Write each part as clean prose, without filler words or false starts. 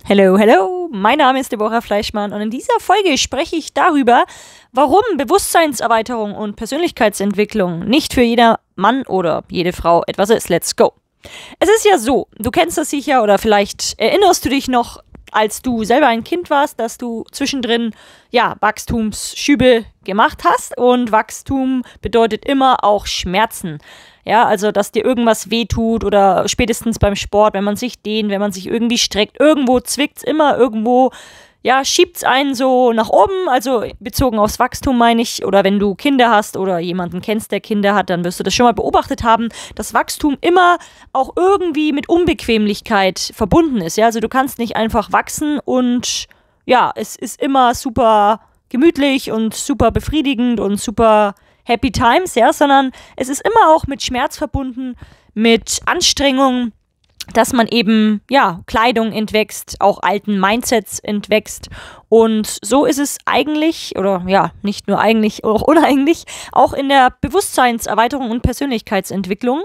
Hello, hello, mein Name ist Deborah Fleischmann und in dieser Folge spreche ich darüber, warum Bewusstseinserweiterung und Persönlichkeitsentwicklung nicht für jeder Mann oder jede Frau etwas ist. Let's go! Es ist ja so, du kennst das sicher oder vielleicht erinnerst du dich noch, als du selber ein Kind warst, dass du zwischendrin, Wachstumsschübe gemacht hast und Wachstum bedeutet immer auch Schmerzen. Ja, also, dass dir irgendwas wehtut oder spätestens beim Sport, wenn man sich dehnt, wenn man sich irgendwie streckt, irgendwo zwickt's immer, irgendwo, schiebt's einen so nach oben, also bezogen aufs Wachstum meine ich, oder wenn du Kinder hast oder jemanden kennst, der Kinder hat, dann wirst du das schon mal beobachtet haben, dass Wachstum immer auch irgendwie mit Unbequemlichkeit verbunden ist, ja, also du kannst nicht einfach wachsen und, es ist immer super gemütlich und super befriedigend und super Happy Times, sondern es ist immer auch mit Schmerz verbunden, mit Anstrengung, dass man eben, Kleidung entwächst, auch alten Mindsets entwächst und so ist es eigentlich, oder nicht nur eigentlich, auch uneigentlich, auch in der Bewusstseinserweiterung und Persönlichkeitsentwicklung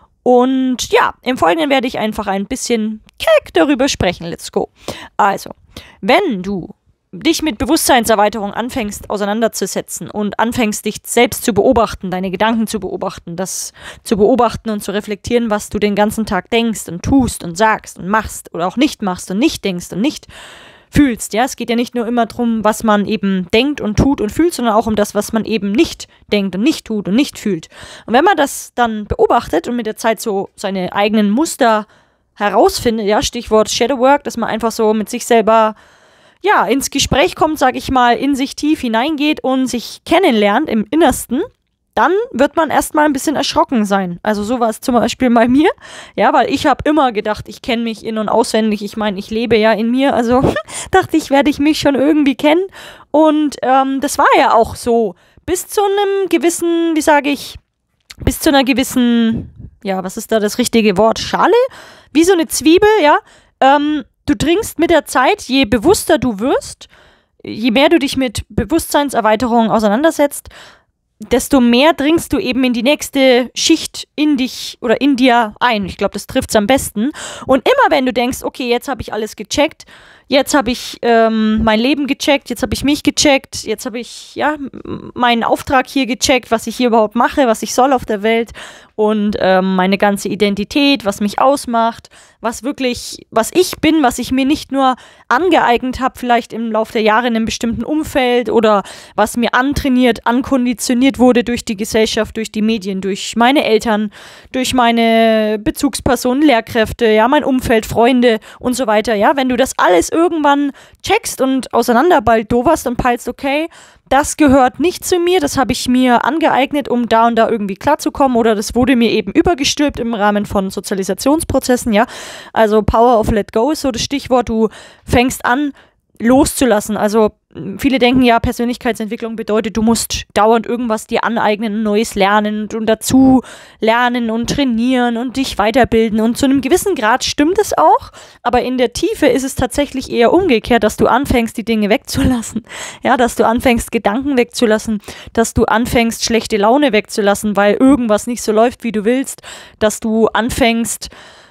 und im Folgenden werde ich einfach ein bisschen keck darüber sprechen, let's go. Also, wenn du dich mit Bewusstseinserweiterung anfängst auseinanderzusetzen und anfängst dich selbst zu beobachten, deine Gedanken zu beobachten, das zu beobachten und zu reflektieren, was du den ganzen Tag denkst und tust und sagst und machst oder auch nicht machst und nicht denkst und nicht fühlst, es geht ja nicht nur immer darum, was man eben denkt und tut und fühlt, sondern auch um das, was man eben nicht denkt und nicht tut und nicht fühlt. Und wenn man das dann beobachtet und mit der Zeit so seine eigenen Muster herausfindet, Stichwort Shadowwork, dass man einfach so mit sich selber ins Gespräch kommt, sage ich mal, in sich tief hineingeht und sich kennenlernt im Innersten, dann wird man erstmal ein bisschen erschrocken sein. Also so war es zum Beispiel bei mir, weil ich habe immer gedacht, ich kenne mich in- und auswendig. Ich meine, ich lebe ja in mir, also dachte ich, werde ich mich schon irgendwie kennen. Und das war ja auch so, bis zu einem gewissen, bis zu einer gewissen, was ist da das richtige Wort, Schale? Wie so eine Zwiebel, du dringst mit der Zeit, je bewusster du wirst, je mehr du dich mit Bewusstseinserweiterung auseinandersetzt, desto mehr dringst du eben in die nächste Schicht in dich oder in dir ein. Ich glaube, das trifft es am besten. Und immer wenn du denkst, okay, jetzt habe ich alles gecheckt, jetzt habe ich mein Leben gecheckt, jetzt habe ich mich gecheckt, jetzt habe ich meinen Auftrag hier gecheckt, was ich hier überhaupt mache, was ich soll auf der Welt und meine ganze Identität, was mich ausmacht, was ich bin, was ich mir nicht nur angeeignet habe, vielleicht im Laufe der Jahre in einem bestimmten Umfeld oder was mir antrainiert, ankonditioniert wurde durch die Gesellschaft, durch die Medien, durch meine Eltern, durch meine Bezugspersonen, Lehrkräfte, mein Umfeld, Freunde und so weiter, wenn du das alles irgendwann checkst und auseinanderbaldoverst und peilst, okay, das gehört nicht zu mir, das habe ich mir angeeignet, um da und da irgendwie klarzukommen oder das wurde mir eben übergestülpt im Rahmen von Sozialisationsprozessen, Also Power of Let Go ist so das Stichwort, du fängst an loszulassen, also viele denken Persönlichkeitsentwicklung bedeutet, du musst dauernd irgendwas dir aneignen, Neues lernen und dazu lernen und trainieren und dich weiterbilden und zu einem gewissen Grad stimmt es auch, aber in der Tiefe ist es tatsächlich eher umgekehrt, dass du anfängst, die Dinge wegzulassen, dass du anfängst, Gedanken wegzulassen, dass du anfängst, schlechte Laune wegzulassen, weil irgendwas nicht so läuft, wie du willst, dass du anfängst,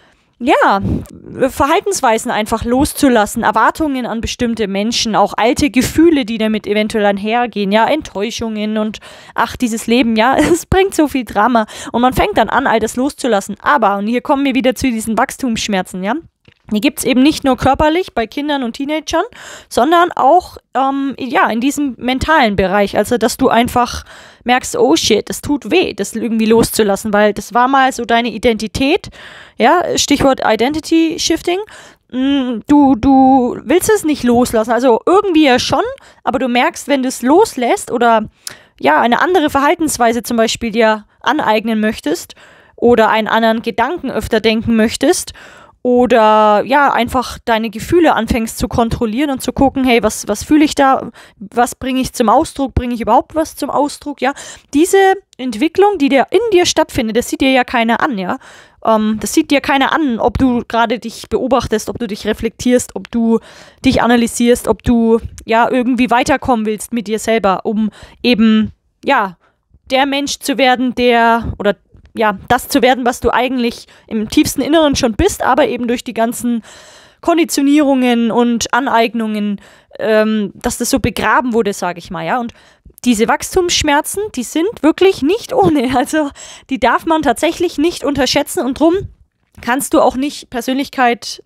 Verhaltensweisen einfach loszulassen, Erwartungen an bestimmte Menschen, auch alte Gefühle, die damit eventuell einhergehen, Enttäuschungen und dieses Leben, es bringt so viel Drama und man fängt dann an, all das loszulassen, aber, und hier kommen wir wieder zu diesen Wachstumsschmerzen, die gibt es eben nicht nur körperlich bei Kindern und Teenagern, sondern auch in diesem mentalen Bereich. Also, dass du einfach merkst, oh shit, das tut weh, das irgendwie loszulassen, weil das war mal so deine Identität. Stichwort Identity Shifting. Du willst es nicht loslassen. Also irgendwie ja schon, aber du merkst, wenn du es loslässt oder eine andere Verhaltensweise zum Beispiel dir aneignen möchtest oder einen anderen Gedanken öfter denken möchtest, oder einfach deine Gefühle anfängst zu kontrollieren und zu gucken, hey, was fühle ich da, was bringe ich zum Ausdruck, bringe ich überhaupt was zum Ausdruck, diese Entwicklung, die in dir stattfindet, das sieht dir ja keiner an, das sieht dir keiner an, ob du gerade dich beobachtest, ob du dich reflektierst, ob du dich analysierst, ob du irgendwie weiterkommen willst mit dir selber, um eben, der Mensch zu werden, das zu werden, was du eigentlich im tiefsten Inneren schon bist, aber eben durch die ganzen Konditionierungen und Aneignungen, dass das so begraben wurde, sage ich mal, ja. Und diese Wachstumsschmerzen, die sind wirklich nicht ohne. Also die darf man tatsächlich nicht unterschätzen und drum kannst du auch nicht Persönlichkeit,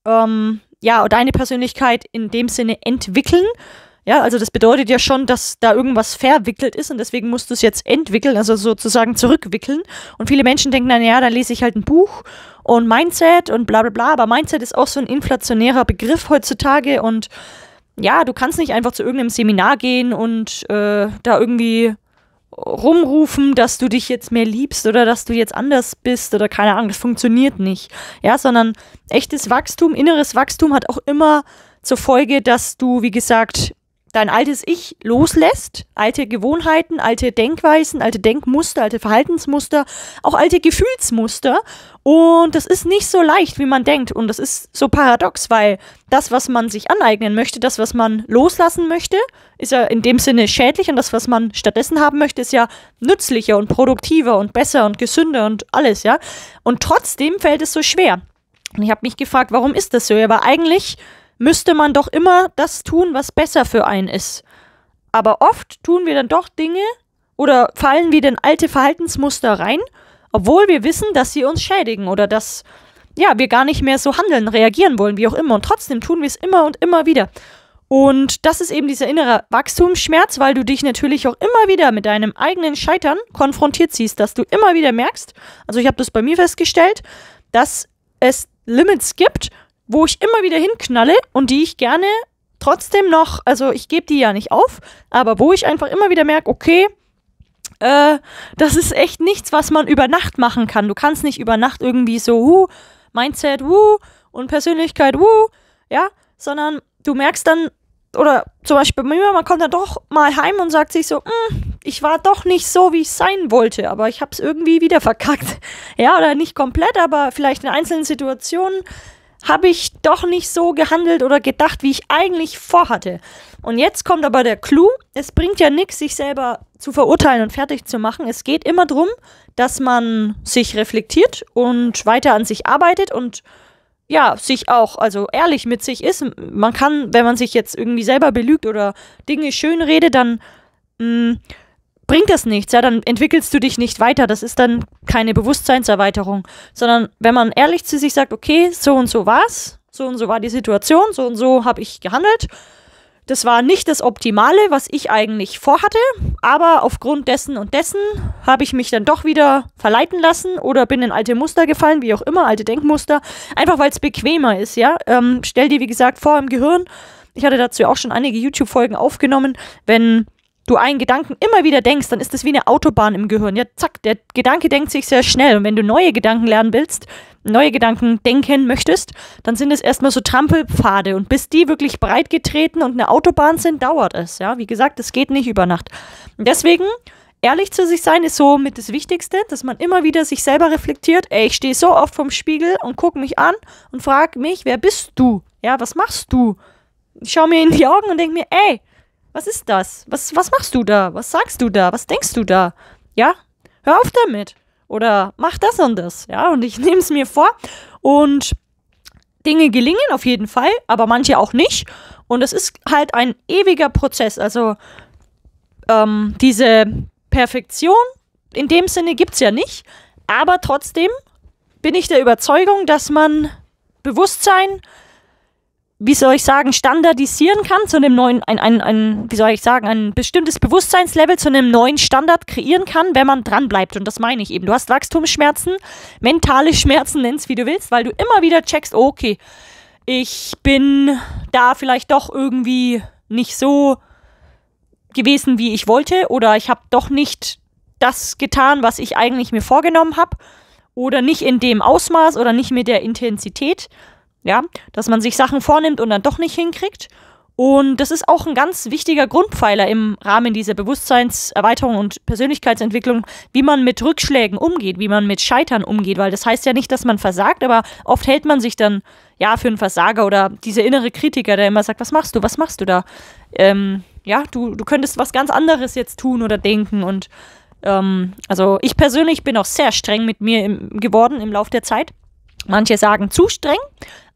deine Persönlichkeit in dem Sinne entwickeln. Ja, also das bedeutet ja schon, dass da irgendwas verwickelt ist und deswegen musst du es jetzt entwickeln, also sozusagen zurückwickeln. Und viele Menschen denken dann, ja, dann lese ich halt ein Buch und Mindset und bla bla bla, aber Mindset ist auch so ein inflationärer Begriff heutzutage und ja, du kannst nicht einfach zu irgendeinem Seminar gehen und da irgendwie rumrufen, dass du dich jetzt mehr liebst oder dass du jetzt anders bist oder keine Ahnung, das funktioniert nicht. Ja, sondern echtes Wachstum, inneres Wachstum hat auch immer zur Folge, dass du, wie gesagt, dein altes Ich loslässt, alte Gewohnheiten, alte Denkweisen, alte Denkmuster, alte Verhaltensmuster, auch alte Gefühlsmuster. Und das ist nicht so leicht, wie man denkt. Und das ist so paradox, weil das, was man sich aneignen möchte, das, was man loslassen möchte, ist ja in dem Sinne schädlich. Und das, was man stattdessen haben möchte, ist ja nützlicher und produktiver und besser und gesünder und alles, ja. Und trotzdem fällt es so schwer. Und ich habe mich gefragt, warum ist das so? Ja, aber eigentlich müsste man doch immer das tun, was besser für einen ist. Aber oft tun wir dann doch Dinge oder fallen wieder in alte Verhaltensmuster rein, obwohl wir wissen, dass sie uns schädigen oder dass wir gar nicht mehr so handeln, reagieren wollen, wie auch immer. Und trotzdem tun wir es immer und immer wieder. Und das ist eben dieser innere Wachstumsschmerz, weil du dich natürlich auch immer wieder mit deinem eigenen Scheitern konfrontiert siehst, dass du immer wieder merkst, also ich habe das bei mir festgestellt, dass es Limits gibt, wo ich immer wieder hinknalle und die ich gerne trotzdem noch, also ich gebe die ja nicht auf, aber wo ich einfach immer wieder merke, okay, das ist echt nichts, was man über Nacht machen kann. Du kannst nicht über Nacht irgendwie so, Mindset, und Persönlichkeit, ja, sondern du merkst dann, oder zum Beispiel bei mir, man kommt dann doch mal heim und sagt sich so, ich war doch nicht so, wie ich sein wollte, aber ich habe es irgendwie wieder verkackt. Ja, oder nicht komplett, aber vielleicht in einzelnen Situationen habe ich doch nicht so gehandelt oder gedacht, wie ich eigentlich vorhatte. Und jetzt kommt aber der Clou, es bringt ja nichts, sich selber zu verurteilen und fertig zu machen. Es geht immer darum, dass man sich reflektiert und weiter an sich arbeitet und ja, sich auch, also ehrlich mit sich ist. Man kann, wenn man sich jetzt irgendwie selber belügt oder Dinge schön redet, dann bringt das nichts, ja, dann entwickelst du dich nicht weiter, das ist dann keine Bewusstseinserweiterung, sondern wenn man ehrlich zu sich sagt, okay, so und so war's, so und so war die Situation, so und so habe ich gehandelt, das war nicht das Optimale, was ich eigentlich vorhatte, aber aufgrund dessen und dessen habe ich mich dann doch wieder verleiten lassen oder bin in alte Muster gefallen, wie auch immer, alte Denkmuster, einfach weil es bequemer ist, ja, stell dir, wie gesagt, vor im Gehirn, ich hatte dazu auch schon einige YouTube-Folgen aufgenommen, wenn du einen Gedanken immer wieder denkst, dann ist das wie eine Autobahn im Gehirn. Ja, zack, der Gedanke denkt sich sehr schnell. Und wenn du neue Gedanken lernen willst, neue Gedanken denken möchtest, dann sind es erstmal so Trampelpfade. Und bis die wirklich breit getreten und eine Autobahn sind, dauert es. Ja, wie gesagt, das geht nicht über Nacht. Und deswegen, ehrlich zu sich sein, ist so mit das Wichtigste, dass man immer wieder sich selber reflektiert. Ey, ich stehe so oft vorm Spiegel und gucke mich an und frage mich, wer bist du? Ja, was machst du? Ich schaue mir in die Augen und denke mir, ey, was ist das? Was machst du da? Was sagst du da? Was denkst du da? Ja? Hör auf damit. Oder mach das und das. Ja? Und ich nehme es mir vor. Und Dinge gelingen auf jeden Fall, aber manche auch nicht. Und es ist halt ein ewiger Prozess. Also diese Perfektion in dem Sinne gibt es ja nicht. Aber trotzdem bin ich der Überzeugung, dass man Bewusstsein, wie soll ich sagen, standardisieren kann zu einem neuen, ein bestimmtes Bewusstseinslevel zu einem neuen Standard kreieren kann, wenn man dran bleibt. Und das meine ich eben. Du hast Wachstumsschmerzen, mentale Schmerzen, nenn's wie du willst, weil du immer wieder checkst, okay, ich bin da vielleicht doch irgendwie nicht so gewesen, wie ich wollte, oder ich habe doch nicht das getan, was ich eigentlich mir vorgenommen habe, oder nicht in dem Ausmaß oder nicht mit der Intensität. Ja, dass man sich Sachen vornimmt und dann doch nicht hinkriegt. Und das ist auch ein ganz wichtiger Grundpfeiler im Rahmen dieser Bewusstseinserweiterung und Persönlichkeitsentwicklung, wie man mit Rückschlägen umgeht, wie man mit Scheitern umgeht, weil das heißt ja nicht, dass man versagt, aber oft hält man sich dann, ja, für einen Versager oder dieser innere Kritiker, der immer sagt, was machst du da? Ja, du könntest was ganz anderes jetzt tun oder denken und also ich persönlich bin auch sehr streng mit mir geworden im Laufe der Zeit. Manche sagen zu streng,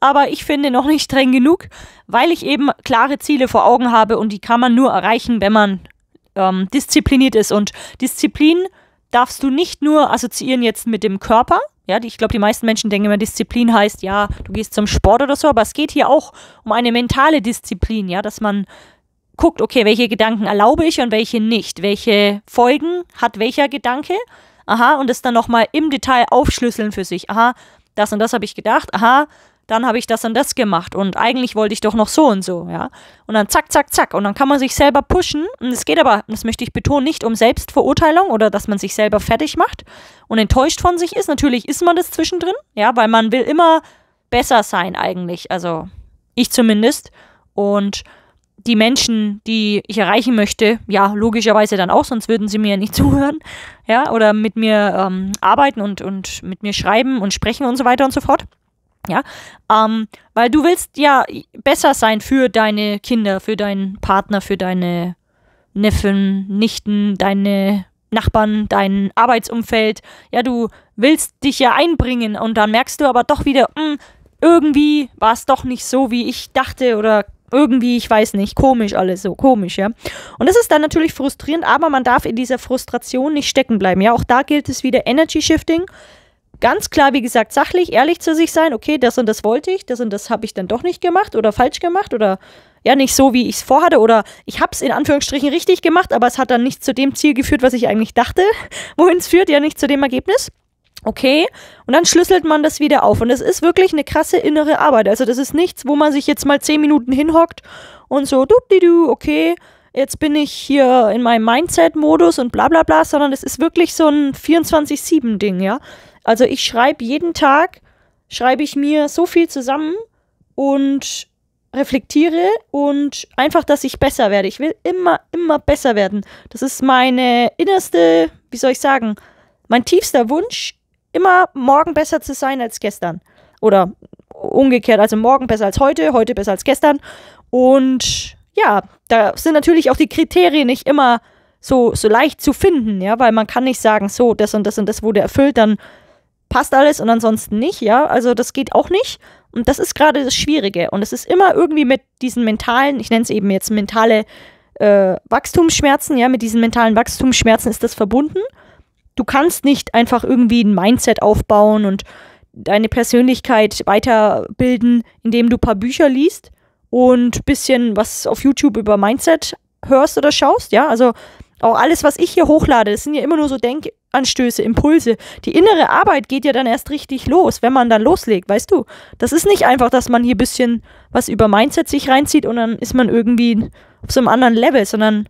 aber ich finde noch nicht streng genug, weil ich eben klare Ziele vor Augen habe und die kann man nur erreichen, wenn man diszipliniert ist. Und Disziplin darfst du nicht nur assoziieren jetzt mit dem Körper. Ja, ich glaube, die meisten Menschen denken immer, Disziplin heißt, ja, du gehst zum Sport oder so, aber es geht hier auch um eine mentale Disziplin, ja, dass man guckt, okay, welche Gedanken erlaube ich und welche nicht. Welche Folgen hat welcher Gedanke? Aha, und das dann nochmal im Detail aufschlüsseln für sich. Aha, das und das habe ich gedacht. Aha, dann habe ich das und das gemacht und eigentlich wollte ich doch noch so und so, ja. Und dann zack, zack, zack. Und dann kann man sich selber pushen. Und es geht aber, das möchte ich betonen, nicht um Selbstverurteilung oder dass man sich selber fertig macht und enttäuscht von sich ist. Natürlich ist man das zwischendrin, ja, weil man will immer besser sein eigentlich. Also ich zumindest. Und die Menschen, die ich erreichen möchte, ja, logischerweise dann auch, sonst würden sie mir ja nicht zuhören, ja, oder mit mir arbeiten und mit mir schreiben und sprechen und so weiter und so fort. Ja, weil du willst ja besser sein für deine Kinder, für deinen Partner, für deine Neffen, Nichten, deine Nachbarn, dein Arbeitsumfeld. Ja, du willst dich ja einbringen und dann merkst du aber doch wieder, irgendwie war es doch nicht so, wie ich dachte oder irgendwie, ich weiß nicht, komisch alles, so komisch, ja. Und das ist dann natürlich frustrierend, aber man darf in dieser Frustration nicht stecken bleiben, ja. Auch da gilt es wieder Energy Shifting. Ganz klar, wie gesagt, sachlich, ehrlich zu sich sein, okay, das und das wollte ich, das und das habe ich dann doch nicht gemacht oder falsch gemacht oder ja, nicht so, wie ich es vorhatte oder ich habe es in Anführungsstrichen richtig gemacht, aber es hat dann nicht zu dem Ziel geführt, was ich eigentlich dachte, wohin es führt, ja, nicht zu dem Ergebnis. Okay, und dann schlüsselt man das wieder auf und es ist wirklich eine krasse innere Arbeit, also das ist nichts, wo man sich jetzt mal 10 Minuten hinhockt und so, okay, jetzt bin ich hier in meinem Mindset-Modus und bla bla bla, sondern es ist wirklich so ein 24/7-Ding, ja. Also ich schreibe jeden Tag, schreibe ich mir so viel zusammen und reflektiere und einfach, dass ich besser werde. Ich will immer, immer besser werden. Das ist meine innerste, wie soll ich sagen, mein tiefster Wunsch, immer morgen besser zu sein als gestern. Oder umgekehrt, also morgen besser als heute, heute besser als gestern. Und ja, da sind natürlich auch die Kriterien nicht immer so leicht zu finden, ja, weil man kann nicht sagen, so, das und das und das wurde erfüllt, dann passt alles und ansonsten nicht, ja, also das geht auch nicht und das ist gerade das Schwierige und es ist immer irgendwie mit diesen mentalen, ich nenne es eben jetzt mentale Wachstumsschmerzen, ja, mit diesen mentalen Wachstumsschmerzen ist das verbunden. Du kannst nicht einfach irgendwie ein Mindset aufbauen und deine Persönlichkeit weiterbilden, indem du ein paar Bücher liest und ein bisschen was auf YouTube über Mindset hörst oder schaust, ja, also auch alles, was ich hier hochlade, das sind ja immer nur so Denkanstöße, Impulse. Die innere Arbeit geht ja dann erst richtig los, wenn man dann loslegt, weißt du. Das ist nicht einfach, dass man hier ein bisschen was über Mindset sich reinzieht und dann ist man irgendwie auf so einem anderen Level, sondern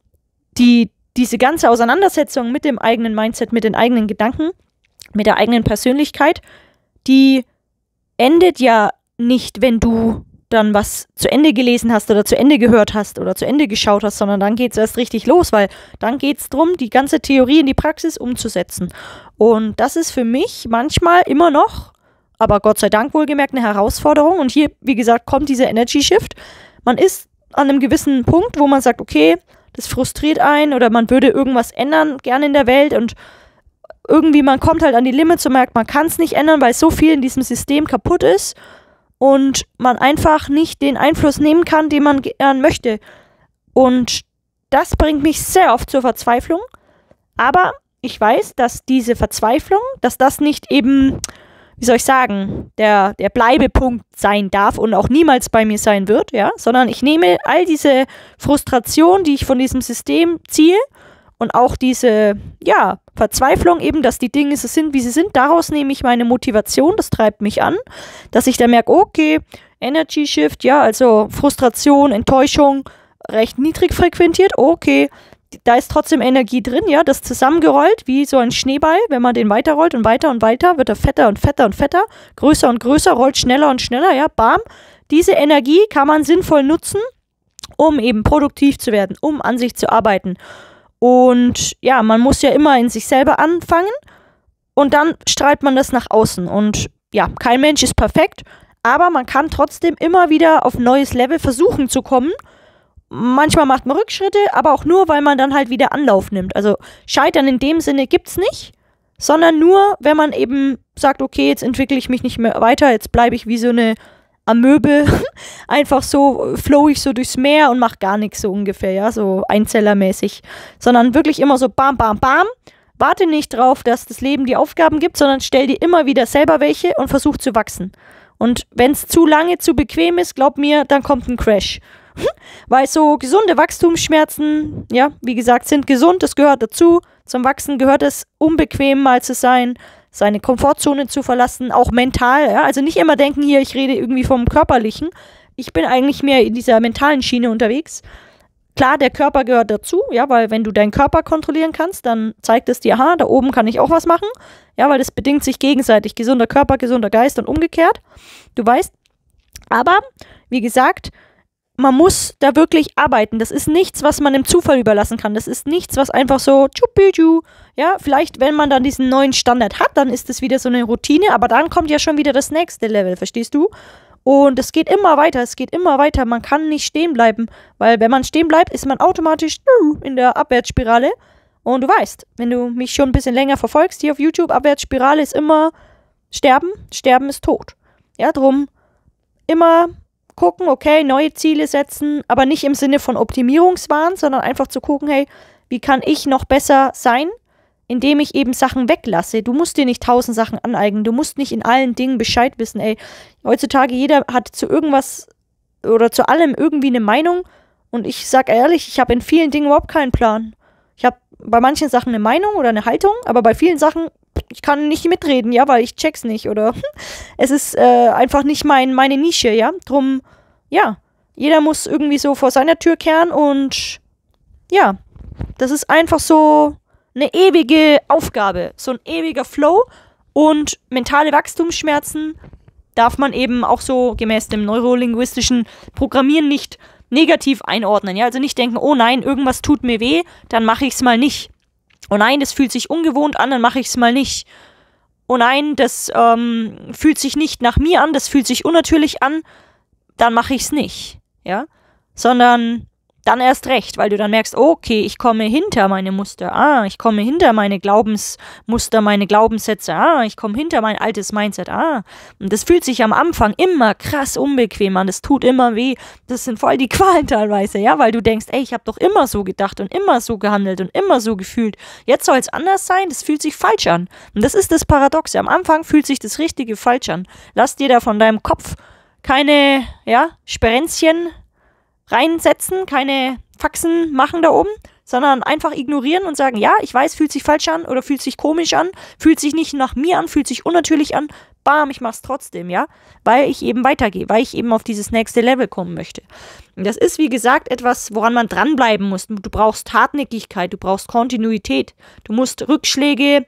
diese ganze Auseinandersetzung mit dem eigenen Mindset, mit den eigenen Gedanken, mit der eigenen Persönlichkeit, die endet ja nicht, wenn du dann was zu Ende gelesen hast oder zu Ende gehört hast oder zu Ende geschaut hast, sondern dann geht es erst richtig los, weil dann geht es darum, die ganze Theorie in die Praxis umzusetzen. Und das ist für mich manchmal immer noch, aber Gott sei Dank wohlgemerkt, eine Herausforderung. Und hier, wie gesagt, kommt dieser Energy Shift. Man ist an einem gewissen Punkt, wo man sagt, okay, das frustriert einen oder man würde irgendwas ändern, gerne in der Welt und irgendwie man kommt halt an die Limits und merkt, man kann es nicht ändern, weil so viel in diesem System kaputt ist und man einfach nicht den Einfluss nehmen kann, den man gern möchte. Und das bringt mich sehr oft zur Verzweiflung. Aber ich weiß, dass diese Verzweiflung, dass das nicht eben, wie soll ich sagen, der Bleibepunkt sein darf und auch niemals bei mir sein wird, ja, sondern ich nehme all diese Frustration, die ich von diesem System ziehe und auch diese, ja, Verzweiflung eben, dass die Dinge so sind, wie sie sind, daraus nehme ich meine Motivation, das treibt mich an, dass ich dann merke, okay, Energy Shift, ja, also Frustration, Enttäuschung, recht niedrig frequentiert, okay, da ist trotzdem Energie drin, ja, das zusammengerollt, wie so ein Schneeball, wenn man den weiterrollt und weiter, wird er fetter und fetter und fetter, größer und größer, rollt schneller und schneller, ja, bam. Diese Energie kann man sinnvoll nutzen, um eben produktiv zu werden, um an sich zu arbeiten. Und ja, man muss ja immer in sich selber anfangen und dann strahlt man das nach außen. Und ja, kein Mensch ist perfekt, aber man kann trotzdem immer wieder auf ein neues Level versuchen zu kommen. Manchmal macht man Rückschritte, aber auch nur, weil man dann halt wieder Anlauf nimmt. Also Scheitern in dem Sinne gibt's nicht, sondern nur, wenn man eben sagt, okay, jetzt entwickle ich mich nicht mehr weiter, jetzt bleibe ich wie so eine Amöbe. Einfach so flow ich so durchs Meer und mache gar nichts so ungefähr, ja, so einzellermäßig. Sondern wirklich immer so bam, bam, bam. Warte nicht drauf, dass das Leben die Aufgaben gibt, sondern stell dir immer wieder selber welche und versuch zu wachsen. Und wenn es zu lange, zu bequem ist, glaub mir, dann kommt ein Crash. Weil so gesunde Wachstumsschmerzen, ja, wie gesagt, sind gesund, das gehört dazu. Zum Wachsen gehört es, unbequem mal zu sein, seine Komfortzone zu verlassen, auch mental, ja, also nicht immer denken, hier, ich rede irgendwie vom Körperlichen. Ich bin eigentlich mehr in dieser mentalen Schiene unterwegs. Klar, der Körper gehört dazu, ja, weil wenn du deinen Körper kontrollieren kannst, dann zeigt es dir, aha, da oben kann ich auch was machen, ja, weil das bedingt sich gegenseitig, gesunder Körper, gesunder Geist und umgekehrt, du weißt. Aber, wie gesagt, man muss da wirklich arbeiten. Das ist nichts, was man dem Zufall überlassen kann. Das ist nichts, was einfach so tschupidu, ja, vielleicht, wenn man dann diesen neuen Standard hat, dann ist das wieder so eine Routine, aber dann kommt ja schon wieder das nächste Level, verstehst du? Und es geht immer weiter, es geht immer weiter. Man kann nicht stehen bleiben, weil wenn man stehen bleibt, ist man automatisch in der Abwärtsspirale. Und du weißt, wenn du mich schon ein bisschen länger verfolgst hier auf YouTube, Abwärtsspirale ist immer Sterben, Sterben ist tot. Ja, drum immer gucken, okay, neue Ziele setzen, aber nicht im Sinne von Optimierungswahn, sondern einfach zu gucken, hey, wie kann ich noch besser sein, indem ich eben Sachen weglasse. Du musst dir nicht 1000 Sachen aneignen, du musst nicht in allen Dingen Bescheid wissen, ey. Heutzutage jeder hat zu irgendwas oder zu allem irgendwie eine Meinung und ich sag ehrlich, ich habe in vielen Dingen überhaupt keinen Plan. Ich habe bei manchen Sachen eine Meinung oder eine Haltung, aber bei vielen Sachen, ich kann nicht mitreden, ja, weil ich check's nicht oder es ist einfach nicht meine Nische, ja. Drum, ja, jeder muss irgendwie so vor seiner Tür kehren und ja, das ist einfach so eine ewige Aufgabe, so ein ewiger Flow und mentale Wachstumsschmerzen darf man eben auch so gemäß dem neurolinguistischen Programmieren nicht negativ einordnen, ja, also nicht denken, oh nein, irgendwas tut mir weh, dann mache ich es mal nicht. Oh nein, das fühlt sich ungewohnt an, dann mache ich es mal nicht. Oh nein, das fühlt sich nicht nach mir an, das fühlt sich unnatürlich an, dann mache ich es nicht, ja, sondern dann erst recht, weil du dann merkst, okay, ich komme hinter meine Muster, ich komme hinter meine Glaubensmuster, meine Glaubenssätze, ich komme hinter mein altes Mindset, und das fühlt sich am Anfang immer krass unbequem an, das tut immer weh, das sind voll die Qualen teilweise, ja, weil du denkst, ey, ich habe doch immer so gedacht und immer so gehandelt und immer so gefühlt, jetzt soll es anders sein, das fühlt sich falsch an und das ist das Paradoxe, am Anfang fühlt sich das Richtige falsch an, lass dir da von deinem Kopf keine, ja, Sperenzchen reinsetzen, keine Faxen machen da oben, sondern einfach ignorieren und sagen, ja, ich weiß, fühlt sich falsch an oder fühlt sich komisch an, fühlt sich nicht nach mir an, fühlt sich unnatürlich an, bam, ich mach's trotzdem, ja, weil ich eben weitergehe, weil ich eben auf dieses nächste Level kommen möchte. Und das ist, wie gesagt, etwas, woran man dranbleiben muss. Du brauchst Hartnäckigkeit, du brauchst Kontinuität, du musst Rückschläge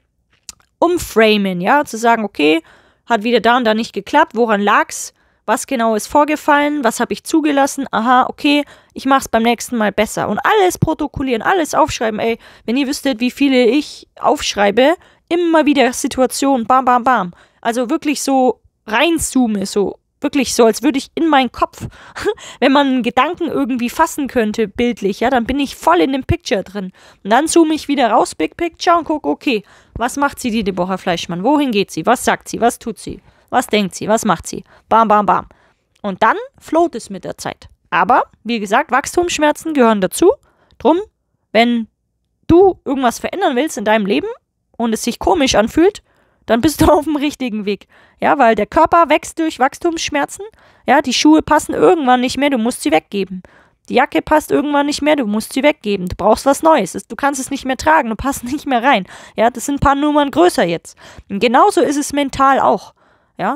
umframen, ja, zu sagen, okay, hat wieder da und da nicht geklappt, woran lag's? Was genau ist vorgefallen? Was habe ich zugelassen? Aha, okay, ich mache es beim nächsten Mal besser. Und alles protokollieren, alles aufschreiben. Ey, wenn ihr wüsstet, wie viele ich aufschreibe, immer wieder Situationen, bam, bam, bam. Also wirklich so reinzoome, so wirklich so, als würde ich in meinen Kopf, wenn man einen Gedanken irgendwie fassen könnte, bildlich, ja, dann bin ich voll in dem Picture drin. Und dann zoome ich wieder raus, Big Picture, und gucke, okay, was macht sie, die Deborah Fleischmann? Wohin geht sie? Was sagt sie? Was tut sie? Was denkt sie? Was macht sie? Bam, bam, bam. Und dann float es mit der Zeit. Aber, wie gesagt, Wachstumsschmerzen gehören dazu. Drum, wenn du irgendwas verändern willst in deinem Leben und es sich komisch anfühlt, dann bist du auf dem richtigen Weg. Ja, weil der Körper wächst durch Wachstumsschmerzen. Ja, die Schuhe passen irgendwann nicht mehr, du musst sie weggeben. Die Jacke passt irgendwann nicht mehr, du musst sie weggeben. Du brauchst was Neues. Du kannst es nicht mehr tragen, du passt nicht mehr rein. Ja, das sind ein paar Nummern größer jetzt. Und genauso ist es mental auch. Ja,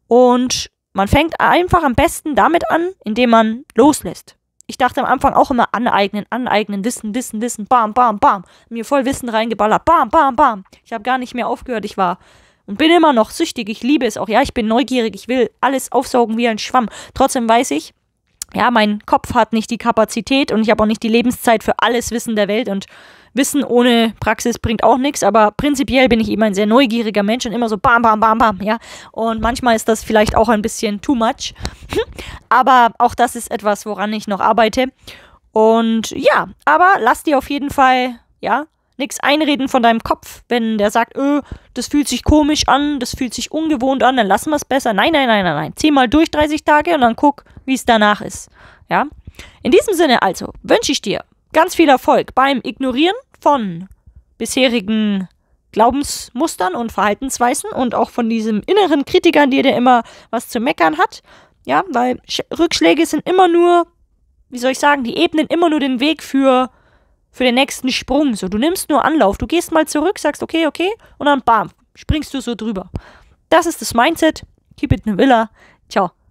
und man fängt einfach am besten damit an, indem man loslässt. Ich dachte am Anfang auch immer aneignen, Wissen, bam, bam, bam. Mir voll Wissen reingeballert, bam, bam, bam. Ich habe gar nicht mehr aufgehört, ich war und bin immer noch süchtig, ich liebe es auch. Ja, ich bin neugierig, ich will alles aufsaugen wie ein Schwamm. Trotzdem weiß ich, ja, mein Kopf hat nicht die Kapazität und ich habe auch nicht die Lebenszeit für alles Wissen der Welt und Wissen ohne Praxis bringt auch nichts, aber prinzipiell bin ich eben ein sehr neugieriger Mensch und immer so bam, bam, bam, bam, ja. Und manchmal ist das vielleicht auch ein bisschen too much, aber auch das ist etwas, woran ich noch arbeite. Und ja, aber lass dir auf jeden Fall, ja, Nix einreden von deinem Kopf, wenn der sagt, das fühlt sich komisch an, das fühlt sich ungewohnt an, dann lassen wir es besser. Nein, nein, nein, nein, nein. Zieh mal durch 30 Tage und dann guck, wie es danach ist. Ja? In diesem Sinne also wünsche ich dir ganz viel Erfolg beim Ignorieren von bisherigen Glaubensmustern und Verhaltensweisen und auch von diesem inneren Kritiker, der immer was zu meckern hat. Ja, weil Rückschläge sind immer nur, wie soll ich sagen, die ebnen immer nur den Weg für den nächsten Sprung. So, du nimmst nur Anlauf, du gehst mal zurück, sagst okay, und dann bam, springst du so drüber. Das ist das Mindset. Keep it in a Villa. Ciao.